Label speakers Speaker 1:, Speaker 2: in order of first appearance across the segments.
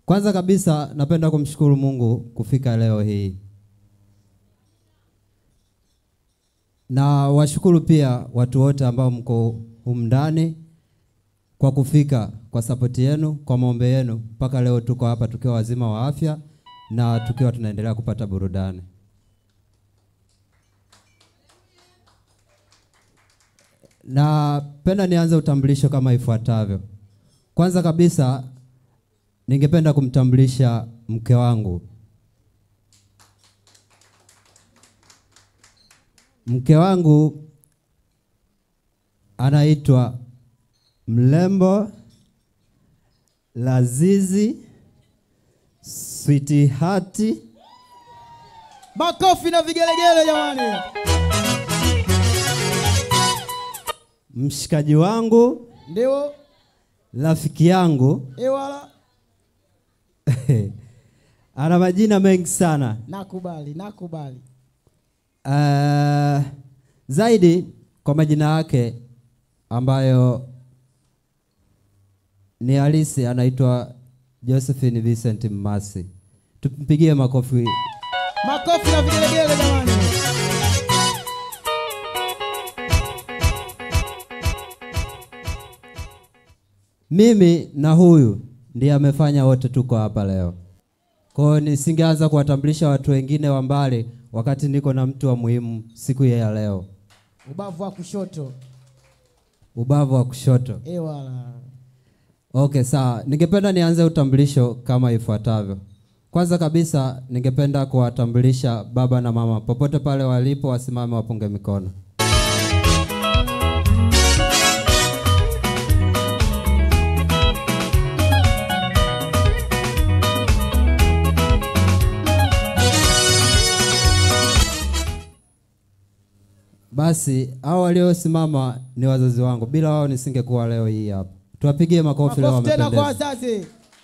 Speaker 1: Kwanza kabisa napenda kumshukuru Mungu kufika leo hii. Na washukuru pia watu wote ambao mko humu ndani kwa kufika, kwa support yenu, kwa maombi yenu mpaka leo tuko hapa tukiwa wazima wa afya na tukiwa tunaendelea kupata burudani. Na penda nianze utambulisho kama ifuatavyo. Kwanza kabisa ningependa kumtambulisha mke wangu. Mke wangu anaitwa Mlembo Lazizi Sweetheart.
Speaker 2: Makofi na vigelegele jamani.
Speaker 1: Mshikaji wangu,
Speaker 2: ndio
Speaker 1: rafiki yangu.
Speaker 2: Wala
Speaker 1: ana majina mengi sana.
Speaker 2: Nakubali.
Speaker 1: Zaidi kwa majina yake ambayo ni halisi anaitwa Josephine Vincent Mmasi. Tumpigie makofi.
Speaker 2: Makofi na vigelegele jamani.
Speaker 1: Mimi na huyu ndiye amefanya wote tuko hapa leo. Kwa hiyo nisingeanza kuwatambulisha watu wengine wa mbali wakati niko na mtu wa muhimu siku ya leo.
Speaker 2: Ubavu wa kushoto.
Speaker 1: Wala. Okay, sawa. Ningependa nianze utambulisho kama ifuatavyo. Kwanza kabisa ningependa kuwatambulisha baba na mama. Popote pale walipo wasimame wapunge mikono. Basi hao waliosimama ni wazazi wangu. Bila wao nisingekuwa leo hii hapa. Tuwapigie makofi leo wamependeza.
Speaker 2: Tena kwa wazazi.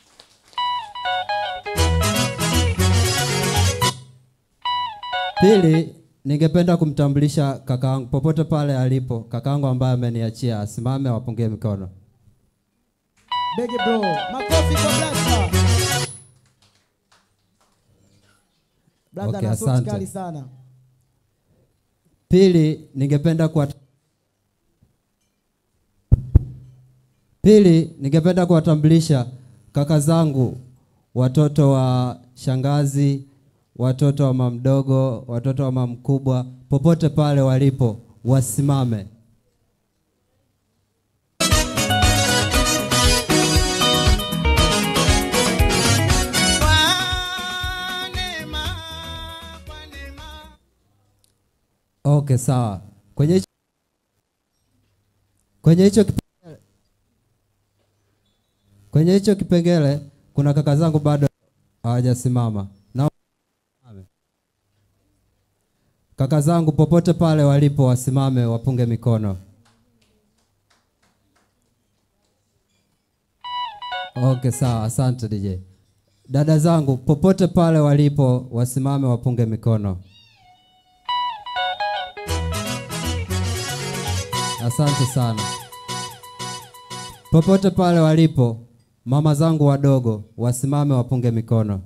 Speaker 1: Pili, ningependa kumtambulisha kakaangu popote pale alipo. Kakaangu ambaye ameniachia asimame wapungie mikono.
Speaker 2: Big bro. Makofi kwa Blaster. Blaster
Speaker 1: Okay,
Speaker 2: na sauti kali sana.
Speaker 1: Pili, ningependa kuwatambulisha kaka zangu, watoto wa shangazi, watoto wa mama mdogo, watoto wa mama mkubwa, popote pale walipo wasimame. Okay, sawa. Kwenye hicho kipengele kuna kaka zangu bado hawajasimama. Na kaka zangu popote pale walipo wasimame wapunge mikono. Okay, sawa. Asante DJ. Dada zangu popote pale walipo wasimame wapunge mikono. Asante sana. Popote pale walipo mama zangu wadogo wasimame wapunge mikono.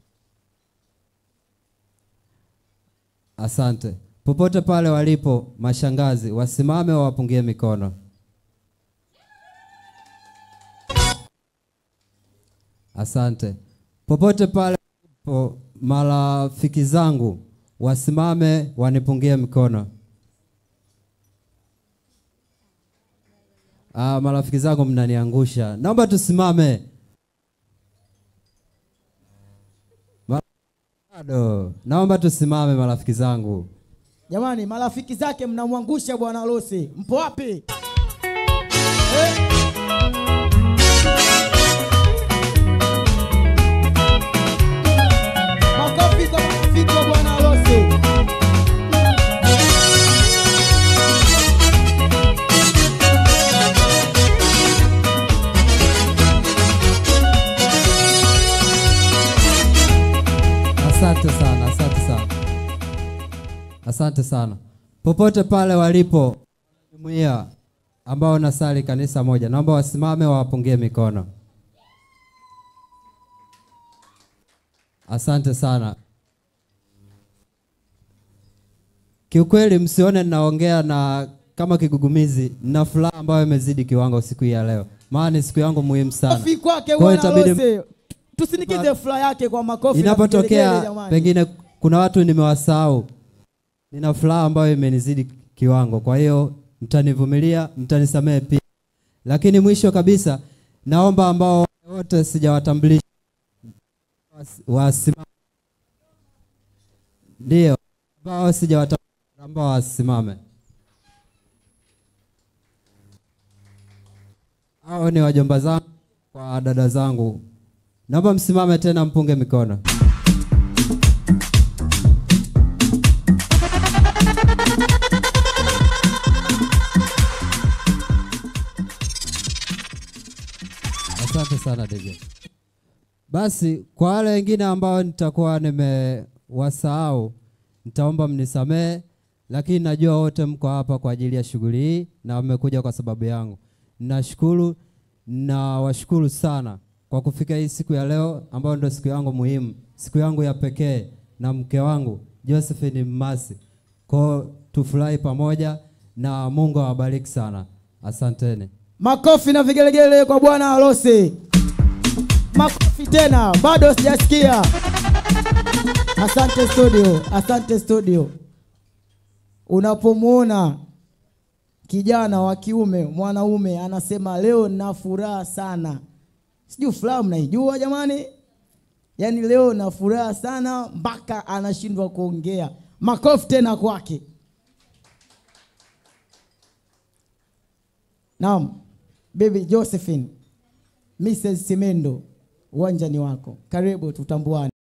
Speaker 1: Asante. Popote pale walipo mashangazi wasimame wapungie mikono. Asante. Popote pale walipo marafiki zangu wasimame wanipungie mikono. Marafiki zangu mnaniangusha. Naomba tusimame. Naomba tusimame marafiki zangu.
Speaker 2: Jamani, marafiki zake mnamwangusha bwana harusi. Mpo wapi? Makofi kwa marafiki wa bwana harusi.
Speaker 1: Asante sana. Popote pale walipo jumuiya ambao nasali kanisa moja, naomba wasimame wapungie mikono. Asante sana. Kiukweli msione ninaongea na kama kigugumizi, na furaha ambayo imezidi kiwango siku ya leo. Maana ni siku yangu muhimu sana.
Speaker 2: Makofi kwake Bwana Lose. Tusinikize furaha yake kwa makofi.
Speaker 1: Inapotokea pengine kuna watu nimewasahau, nina furaha ambayo imenizidi kiwango. Kwa hiyo mtanivumilia, mtanisamehe pia. Lakini mwisho kabisa naomba ambao wote sijawatambulisha wasimame. Ndio, ambao sijawatambulisha ambao wasimame. Hao ni wajomba zangu kwa dada zangu. Naomba msimame tena mpunge mikono. Asante sana DJ. Basi kwa wale wengine ambao nitakuwa nimewasahau, nitaomba mnisamehe, lakini najua wote mko hapa kwa ajili ya shughuli hii na mmekuja kwa sababu yangu. Nashukuru na washukuru sana kwa kufika hii siku ya leo ambayo ndio siku yangu muhimu, siku yangu ya pekee na mke wangu Josephine Mmasi. Kwa tufurahi pamoja na Mungu awabariki sana. Asanteni.
Speaker 2: Makofi na vigelegele kwa Bwana Lose. Makofi tena, bado sijasikia. Asante studio, asante studio. Unapomuona kijana wa kiume, mwanaume anasema leo na furaha sana. Sijui furaha mnaijua jamani? Yaani leo na furaha sana mpaka anashindwa kuongea. Makofi tena kwake. Naam, Baby Josephine, Mrs. Simendo, uwanja ni wako. Karibu tutambuane.